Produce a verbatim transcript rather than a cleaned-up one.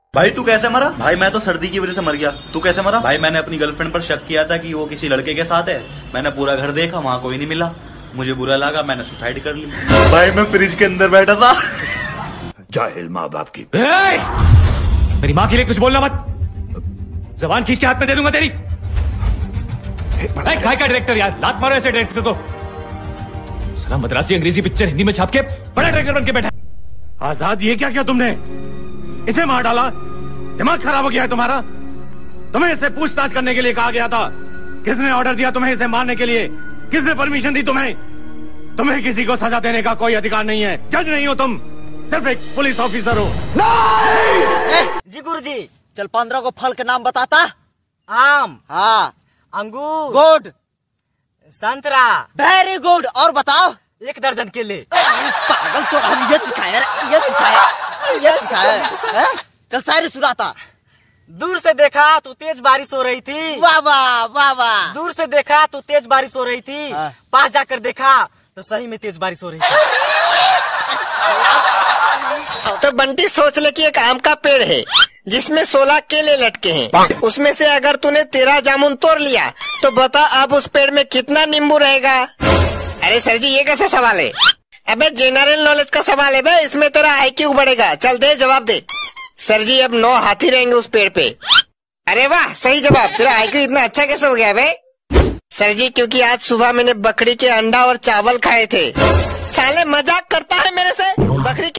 भाई तू कैसे मरा? भाई मैं तो सर्दी की वजह से मर गया। तू कैसे मरा? भाई मैंने अपनी गर्लफ्रेंड पर शक किया था कि वो किसी लड़के के साथ है। मैंने पूरा घर देखा, वहाँ कोई नहीं मिला। मुझे बुरा लगा, मैंने सुसाइड कर ली। भाई मैं फ्रिज के अंदर बैठा था। जाहिल माँ बाप की। मेरी माँ के लिए कुछ बोलना मत, जबान खींच के हाथ में दे दूंगा तेरी। काय का डायरेक्टर यार, लात मारो ऐसे डायरेक्टर को। साला मद्रासी अंग्रेजी पिक्चर हिंदी में छाप के बड़ा डायरेक्टर बन के बैठा। आजाद, ये क्या किया तुमने? इसे मार डाला? दिमाग खराब हो गया है तुम्हारा? तुम्हें इसे पूछताछ करने के लिए कहा गया था। किसने ऑर्डर दिया तुम्हें इसे मारने के लिए? किसने परमिशन दी तुम्हें? तुम्हें किसी को सजा देने का कोई अधिकार नहीं है। जज नहीं हो तुम, सिर्फ एक पुलिस ऑफिसर हो। नहीं! जी गुरुजी, चल पंद्रह को फल के नाम बताता। आम, हाँ। अंगूर, गुड। संतरा, वेरी गुड। और बताओ? एक दर्जन केले। पागल, तो हम ये सिखाया, ये सिखाया, ये सिखाया। चल शायरी सुनाता। दूर से देखा तो तेज बारिश हो रही थी। वाह वाह वाह वाह। दूर से देखा तो तेज बारिश हो रही थी। पास जाकर देखा तो सही में तेज बारिश हो रही थी। तो बंटी सोच ले कि एक आम का पेड़ है जिसमें सोलह केले लटके हैं। उसमें से अगर तूने तेरह जामुन तोड़ लिया तो बता अब उस पेड़ में कितना नींबू रहेगा? अरे सर जी, ये कैसा सवाल है? अबे जनरल नॉलेज का सवाल है बे, इसमें तेरा आई क्यू बढ़ेगा। चल दे जवाब दे। सर जी, अब नौ हाथी रहेंगे उस पेड़ पे। अरे वाह, सही जवाब। तेरा आई क्यू इतना अच्छा कैसे हो गया बे? सर जी, क्योंकि आज सुबह मैंने बकरी के अंडा और चावल खाए थे। साले मजाक करता है मेरे से? बकरी